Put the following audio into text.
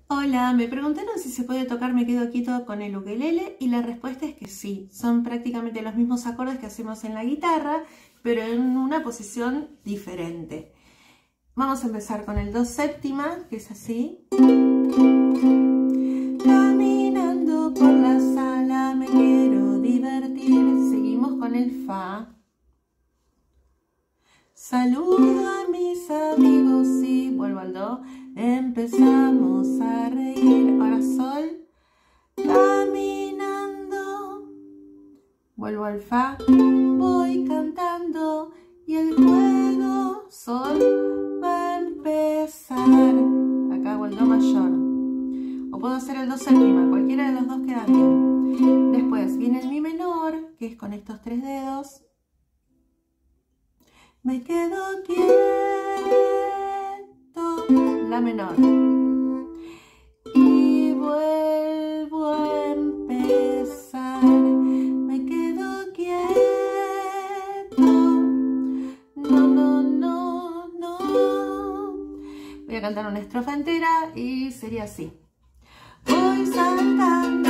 Hola, me preguntaron si se puede tocar Me Quedo Quieto con el ukelele y la respuesta es que sí. Son prácticamente los mismos acordes que hacemos en la guitarra, pero en una posición diferente. Vamos a empezar con el do séptima, que es así. Caminando por la sala me quiero divertir. Seguimos con el fa. Saludo a mis amigos y vuelvo al do. Empezamos a reír. Ahora sol. Caminando. Vuelvo al fa. Voy cantando y el juego sol va a empezar. Acá hago el do mayor. O puedo hacer el do séptima. Cualquiera de los dos queda bien. Después viene el mi menor, que es con estos tres dedos. Me quedo quieto, la menor. Y vuelvo a empezar. Me quedo quieto. No, no, no, no. Voy a cantar una estrofa entera y sería así. Voy saltando